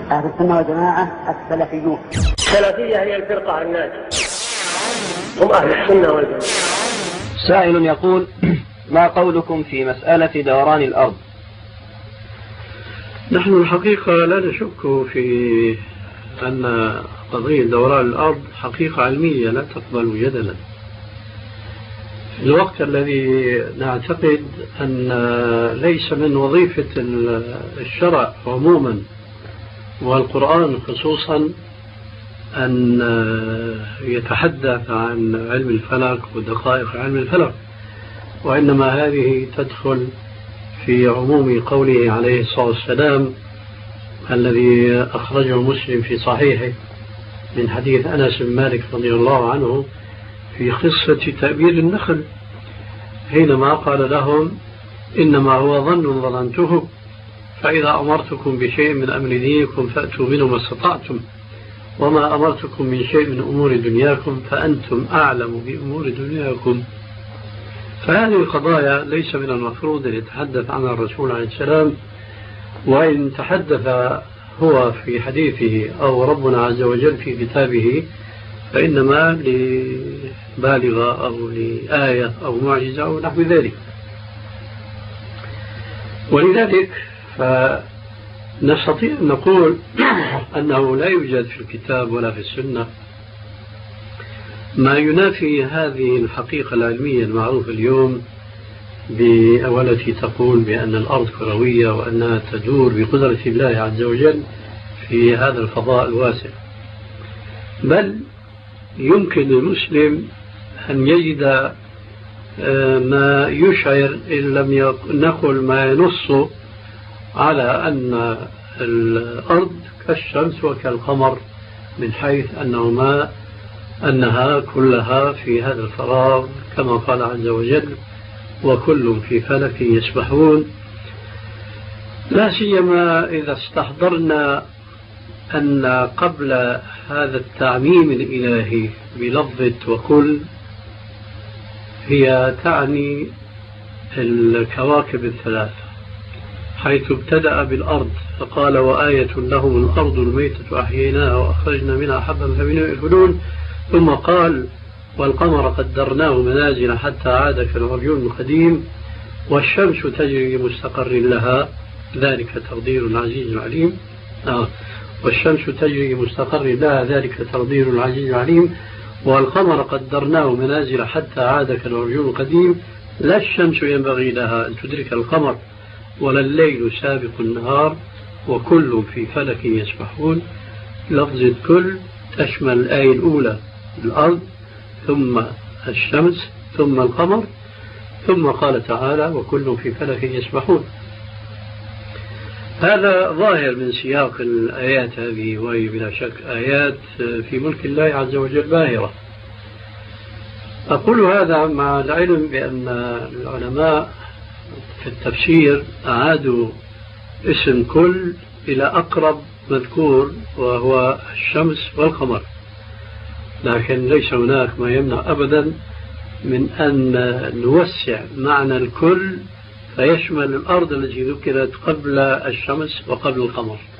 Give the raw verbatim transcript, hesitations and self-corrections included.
أهل السنة والجماعة السلفيون. السلفية هي الفرقة الناجية، هم أهل السنة والجماعة. سائل يقول: ما قولكم في مسألة دوران الأرض؟ نحن الحقيقة لا نشك في أن قضية دوران الأرض حقيقة علمية لا تقبل جدلا. في الوقت الذي نعتقد أن ليس من وظيفة الشرع عموما والقرآن خصوصا أن يتحدث عن علم الفلك ودقائق علم الفلك، وإنما هذه تدخل في عموم قوله عليه الصلاة والسلام الذي أخرجه مسلم في صحيحه من حديث أنس بن مالك رضي الله عنه في قصة تأبير النخل، حينما قال لهم: إنما هو ظن ظننته، فإذا أمرتكم بشيء من أمر دينكم فأتوا منه ما استطعتم، وما أمرتكم من شيء من أمور دنياكم فأنتم أعلم بأمور دنياكم. فهذه القضايا ليس من المفروض أن يتحدث عنها الرسول عليه السلام، وإن تحدث هو في حديثه أو ربنا عز وجل في كتابه فإنما لبالغة أو لآية أو معجزة أو نحو ذلك. ولذلك فنستطيع أن نقول أنه لا يوجد في الكتاب ولا في السنة ما ينافي هذه الحقيقة العلمية المعروفة اليوم والتي تقول بأن الأرض كروية وأنها تدور بقدرة الله عز وجل في هذا الفضاء الواسع. بل يمكن للمسلم أن يجد ما يشعر إن لم نقل ما ينص على أن الأرض كالشمس وكالقمر، من حيث أنهما أنها كلها في هذا الفراغ كما قال عز وجل: وكل في فلك يسبحون. لا سيما إذا استحضرنا أن قبل هذا التعميم الإلهي بلفظة وكل هي تعني الكواكب الثلاثة، حيث ابتدأ بالأرض فقال: وآية لهم الأرض الميتة أحييناها وأخرجنا منها حبا فمنه يأكلون، ثم قال: والقمر قدرناه منازل حتى عاد كالعرجون القديم، والشمس تجري لمستقر لها ذلك تقدير العزيز العليم. آه. والشمس تجري لمستقر لها ذلك تقدير العزيز العليم، والقمر قدرناه منازل حتى عاد كالعرجون القديم، لا الشمس ينبغي لها أن تدرك القمر ولا الليل سابق النهار وكل في فلك يسبحون. لفظة كل تشمل الآية الأولى الأرض، ثم الشمس، ثم القمر، ثم قال تعالى: وكل في فلك يسبحون. هذا ظاهر من سياق الآيات هذه، وهي بلا شك آيات في ملك الله عز وجل باهرة. أقول هذا مع العلم بأن العلماء في التفسير أعادوا اسم كل إلى أقرب مذكور وهو الشمس والقمر، لكن ليس هناك ما يمنع أبدا من أن نوسع معنى الكل فيشمل الأرض التي ذكرت قبل الشمس وقبل القمر.